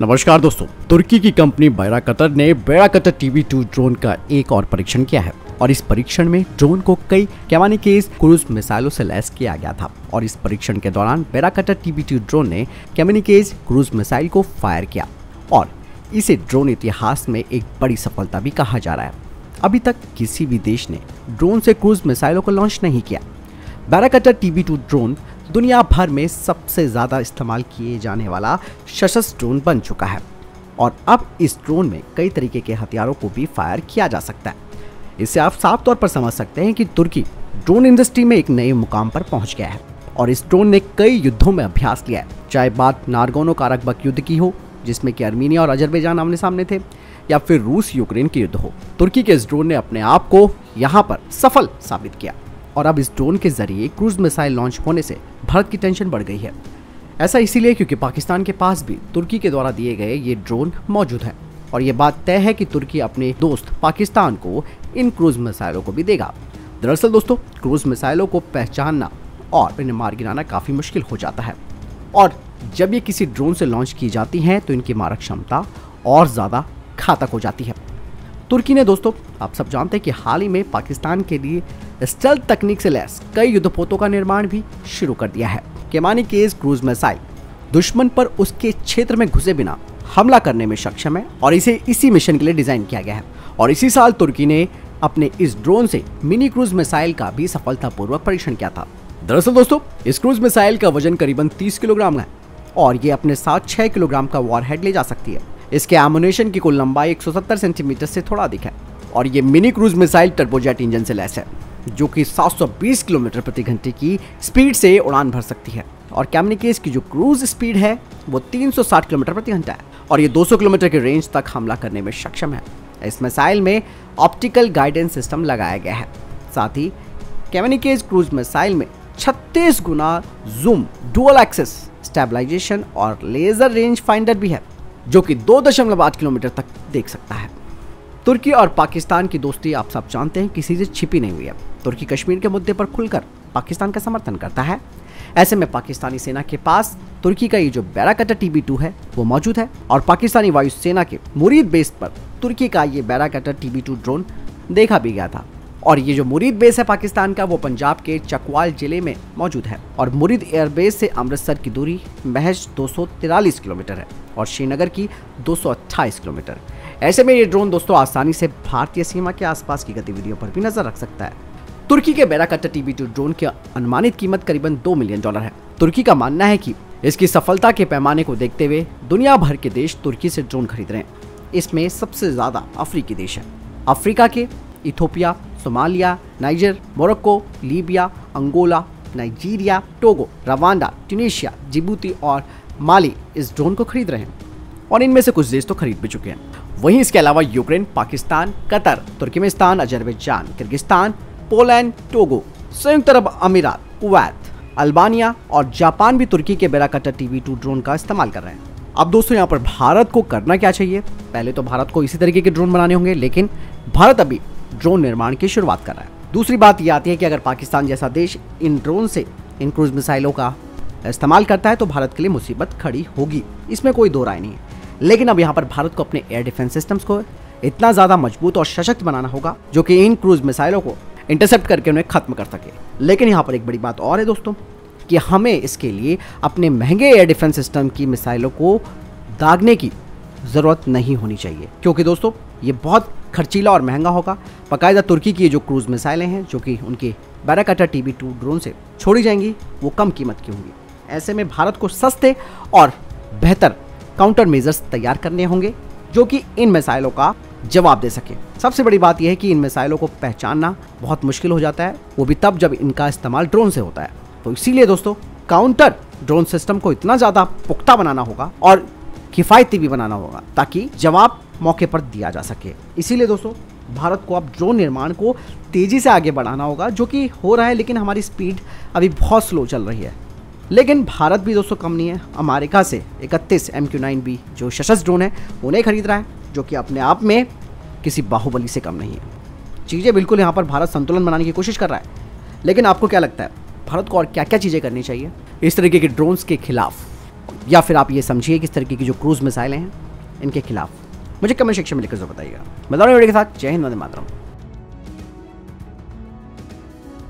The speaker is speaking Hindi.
नमस्कार दोस्तों, तुर्की की कंपनी बैराकटर ने बैराकटर TB2 ड्रोन का एक और परीक्षण किया है और इस परीक्षण में ड्रोन को कई कैमानिकेज क्रूज मिसाइलों से लैस किया गया था और इस परीक्षण के दौरान बैराकटर TB2 ड्रोन ने कैमानिकेज क्रूज मिसाइल को फायर किया और इसे ड्रोन इतिहास में एक बड़ी सफलता भी कहा जा रहा है। अभी तक किसी भी देश ने ड्रोन से क्रूज मिसाइलों को लॉन्च नहीं किया। बैराकटर TB2 ड्रोन दुनिया भर में सबसे ज़्यादा इस्तेमाल किए जाने वाला सशस्त्र ड्रोन बन चुका है और अब इस ड्रोन में कई तरीके के हथियारों को भी फायर किया जा सकता है। इससे आप साफ तौर पर समझ सकते हैं कि तुर्की ड्रोन इंडस्ट्री में एक नए मुकाम पर पहुंच गया है और इस ड्रोन ने कई युद्धों में अभ्यास किया है, चाहे बात नारगोनो काराबख युद्ध की हो जिसमें कि अर्मीनिया और अजरबैजान आमने सामने थे, या फिर रूस यूक्रेन के युद्ध हो। तुर्की के इस ड्रोन ने अपने आप को यहाँ पर सफल साबित किया और अब इस ड्रोन के जरिए क्रूज मिसाइल लॉन्च होने से भारत की टेंशन बढ़ गई है। ऐसा इसीलिए क्योंकि पाकिस्तान के पास भी तुर्की के द्वारा दिए गए ये ड्रोन मौजूद है और ये बात तय है कि तुर्की अपने दोस्त पाकिस्तान को इन क्रूज मिसाइलों को भी देगा। दरअसल दोस्तों, क्रूज मिसाइलों को पहचानना और इन्हें मार गिराना काफी मुश्किल हो जाता है और जब ये किसी ड्रोन से लॉन्च की जाती हैं तो इनकी मारक क्षमता और ज्यादा घातक हो जाती है। तुर्की ने दोस्तों, आप सब जानते हैं कि हाल ही में पाकिस्तान के लिए स्टेल्थ तकनीक से लैस कई युद्धपोतों का निर्माण भी शुरू कर दिया है। कैमानिकेज क्रूज मिसाइल दुश्मन पर उसके क्षेत्र में घुसे बिना हमला करने में सक्षम है और इसे इसी मिशन के लिए डिजाइन किया गया है और इसी साल तुर्की ने अपने इस ड्रोन से मिनी क्रूज मिसाइल का भी सफलतापूर्वक परीक्षण किया था। दरअसल दोस्तों, इस क्रूज मिसाइल का वजन करीबन 30 किलोग्राम है और ये अपने साथ 6 किलोग्राम का वॉरहेड ले जा सकती है। इसके एमुनेशन की कुल लंबाई 170 सेंटीमीटर से थोड़ा अधिक है और ये mini cruise missile turbojet engine से लैस है जो कि 720 किलोमीटर प्रति घंटे की स्पीड से उड़ान भर सकती है और कैमानिकेज की जो क्रूज स्पीड है वो 360 किलोमीटर प्रति घंटा है और ये 200 किलोमीटर के रेंज तक हमला करने में सक्षम है। इस मिसाइल में ऑप्टिकल गाइडेंस सिस्टम लगाया गया है। साथ ही कैमानिकेज क्रूज मिसाइल में 36 गुना जूम, डुअल एक्सेस स्टेबलाइजेशन और लेजर रेंज फाइंडर भी है जो कि 2.8 किलोमीटर तक देख सकता है। तुर्की और पाकिस्तान की दोस्ती आप सब जानते हैं किसी से छिपी नहीं हुई है। तुर्की कश्मीर के मुद्दे पर खुलकर पाकिस्तान का समर्थन करता है। ऐसे में पाकिस्तानी सेना के पास तुर्की का ये जो बैराकटर TB2 है वो मौजूद है और पाकिस्तानी वायुसेना के मुरीद बेस पर तुर्की का ये बैराकटर TB2 ड्रोन देखा भी गया था और ये जो मुरीद बेस है पाकिस्तान का वो पंजाब के चकवाल जिले में मौजूद है और मुरीद एयरबेस से अमृतसर की दूरी महज 243 किलोमीटर है और श्रीनगर की 228 किलोमीटर। ऐसे में ये ड्रोन दोस्तों आसानी से भारतीय सीमा के आसपास की गतिविधियों पर भी नजर रख सकता है। तुर्की के बैराकटर TB2 ड्रोन की अनुमानित कीमत करीबन $2 मिलियन है। तुर्की का मानना है कि इसकी सफलता के पैमाने को देखते हुए दुनिया भर के देश तुर्की से ड्रोन खरीद रहे हैं। इसमें सबसे ज्यादा अफ्रीकी देश है। अफ्रीका के Ethiopia, Somalia, Niger, Morocco, Libya, Angola, Nigeria, Togo, Rwanda, Tunisia, Djibouti और माली इस ड्रोन को खरीद रहे हैं और इनमें से कुछ देश तो खरीद भी चुके हैं। वहीं इसके अलावा Ukraine, Pakistan, Qatar, Turkmenistan, Azerbaijan, Kyrgyzstan, Poland, Togo, संयुक्त अरब अमीरात, कुवैत, अल्बानिया और जापान भी तुर्की के बैराकटर TB2 ड्रोन का इस्तेमाल कर रहे हैं। अब दोस्तों, यहाँ पर भारत को करना क्या चाहिए? पहले तो भारत को इसी तरीके के ड्रोन बनाने होंगे, लेकिन भारत अभी ड्रोन निर्माण की शुरुआत कर रहा है। दूसरी बात यह आती है कि अगर पाकिस्तान जैसा देश इन ड्रोन से इन क्रूज मिसाइलों का इस्तेमाल करता है तो भारत के लिए मुसीबत खड़ी होगी, इसमें कोई दो राय नहीं है। लेकिन अब यहाँ पर भारत को अपने एयर डिफेंस सिस्टम्स को इतना ज़्यादा मजबूत और सशक्त बनाना होगा जो कि इन क्रूज मिसाइलों को इंटरसेप्ट करके उन्हें खत्म कर सके। लेकिन यहाँ पर एक बड़ी बात और है दोस्तों कि हमें इसके लिए अपने महंगे एयर डिफेंस सिस्टम की मिसाइलों को दागने की ज़रूरत नहीं होनी चाहिए, क्योंकि दोस्तों ये बहुत खर्चीला और महंगा होगा। बाकायदा तुर्की की जो क्रूज मिसाइलें हैं जो कि उनके बैराकटर TB2 ड्रोन से छोड़ी जाएंगी वो कम कीमत की होंगी। ऐसे में भारत को सस्ते और बेहतर काउंटर मेजर्स तैयार करने होंगे जो कि इन मिसाइलों का जवाब दे सके। सबसे बड़ी बात यह है कि इन मिसाइलों को पहचानना बहुत मुश्किल हो जाता है, वो भी तब जब इनका इस्तेमाल ड्रोन से होता है। तो इसीलिए दोस्तों काउंटर ड्रोन सिस्टम को इतना ज़्यादा पुख्ता बनाना होगा और किफ़ायती भी बनाना होगा ताकि जवाब मौके पर दिया जा सके। इसीलिए दोस्तों भारत को अब ड्रोन निर्माण को तेज़ी से आगे बढ़ाना होगा, जो कि हो रहा है, लेकिन हमारी स्पीड अभी बहुत स्लो चल रही है। लेकिन भारत भी दोस्तों कम नहीं है। अमेरिका से 31 MQ-9B जो सशस्त्र ड्रोन है उन्हें खरीद रहा है, जो कि अपने आप में किसी बाहुबली से कम नहीं है। चीज़ें बिल्कुल यहाँ पर भारत संतुलन बनाने की कोशिश कर रहा है। लेकिन आपको क्या लगता है भारत को और क्या क्या चीज़ें करनी चाहिए इस तरीके के ड्रोन्स के खिलाफ? या फिर आप ये समझिए कि इस तरीके की जो क्रूज मिसाइलें हैं इनके खिलाफ। मुझे कमेंट सेक्शन में लिखकर जरूर बताइएगा। मैं वीडियो के साथ जय हिंद, वंदे मातरम।